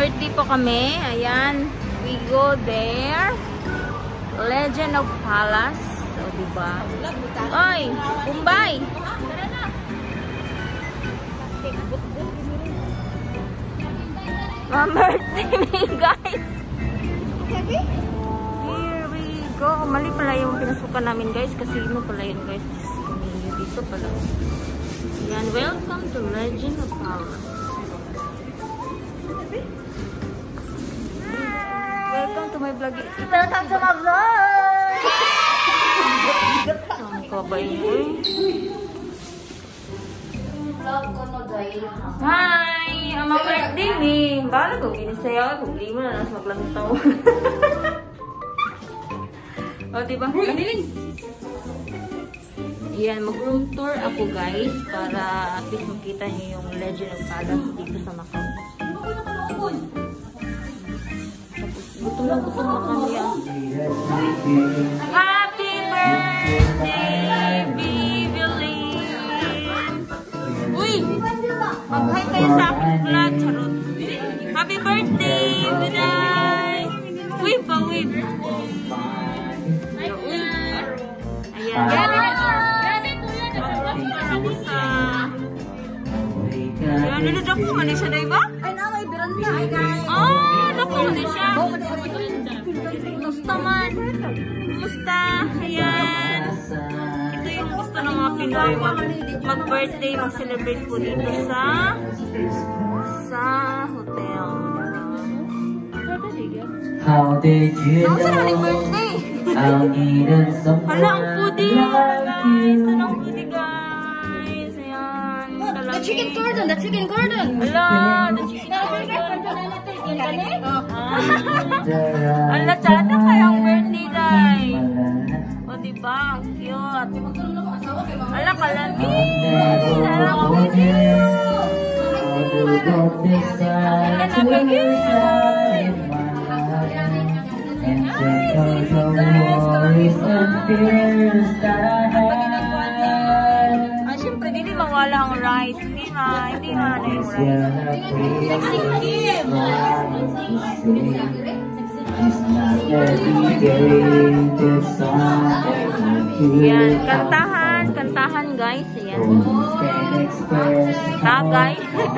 birthday po kami. Ayan. We go there. Legend of Palace. O, diba? Oy! Bombay! Ma-birthday me, guys! Here we go. Mali pala yung pinasukan namin, guys. Casino pala yun, guys. Dito pala. Ayan. Welcome to Legend of Palace. Welcome to my vlog. Welcome to my vlog! Ang kabay mo eh. Hi! Ang mga birthday ni. Bala kung ginisaya ako. Problema na nasa maglantaw. O, diba? Yan, mag-room tour ako guys. Para at least makita niyo yung Legend of Palace dito sa Macau. Gutom na kami ah. Happy birthday, Bibilin! Uy! Mag-hi kayo sa aking vlog, charot. Happy birthday, Biday! Uy, pa-wave! Ayan. Ayan, niludap mo man siya, diba? Ay, na, may biranda. Ay, guys. Oh, naku na siya. Kumusta man? Kumusta? Ayan. Ito yung gusto ng mga Pinoy. Mag-birthday, mag-celebrate po dito sa hotel. How did you know? Saan ang birthday? I'll need someone Hala, ang pudi, guys. like Hala, ang pudi, guys. Ayan. The chicken cordon, the chicken cordon. Hala, the chicken cordon. Hala, tsada kayang birthday, guys. O, diba? Ang cute. Hala, kalandi. Hala, pudi. Hala, napagay. and take all the worries and fears that I had. Ah, syempre, hindi mawala ang rice. Hindi na yung rice. Yan, kantahan guys. Yan. Tagay.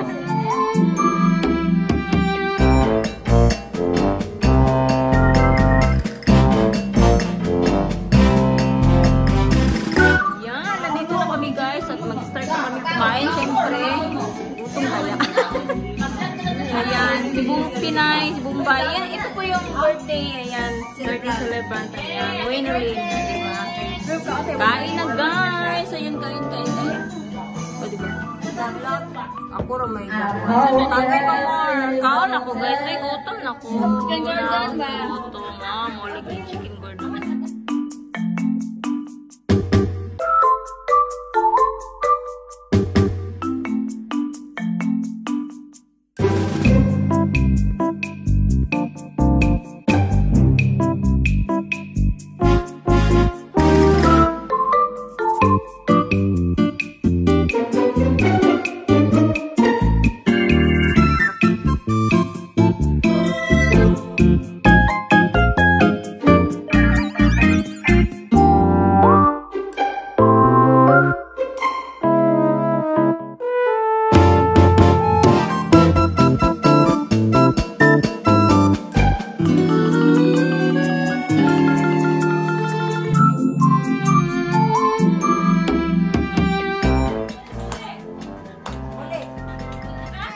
Ayan, si Pinay, si Bombay. Ayan, ito po yung birthday. Ayan, birthday celebrant. Ayan, Winnerin. Diba? Kain na guys. Ayun, kain. O, diba? Ako rin may gawin. Tagay pa mo. Kaon ako guys. Ay, gutom na ko. Chicken gordon ba? Gutom nga. Mo lagi chicken gordon.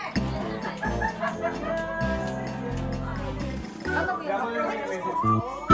Ano ba yung